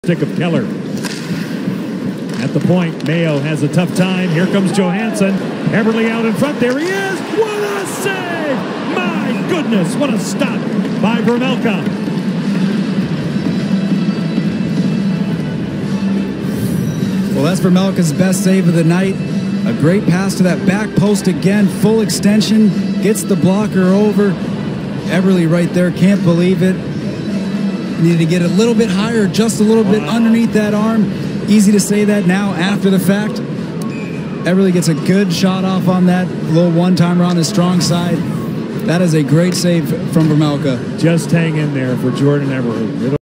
stick of Keller. At the point, Mayo has a tough time. Here comes Johansson. Eberle out in front. There he is. What a save! My goodness, what a stop by Vejmelka. Well, that's Vejmelka's best save of the night. A great pass to that back post again. Full extension. Gets the blocker over. Eberle right there. Can't believe it. Needed to get a little bit higher, just a little bit underneath that arm. Easy to say that now after the fact. Eberle gets a good shot off on that little one-timer on his strong side. That is a great save from Vejmelka. Just hang in there for Jordan Eberle.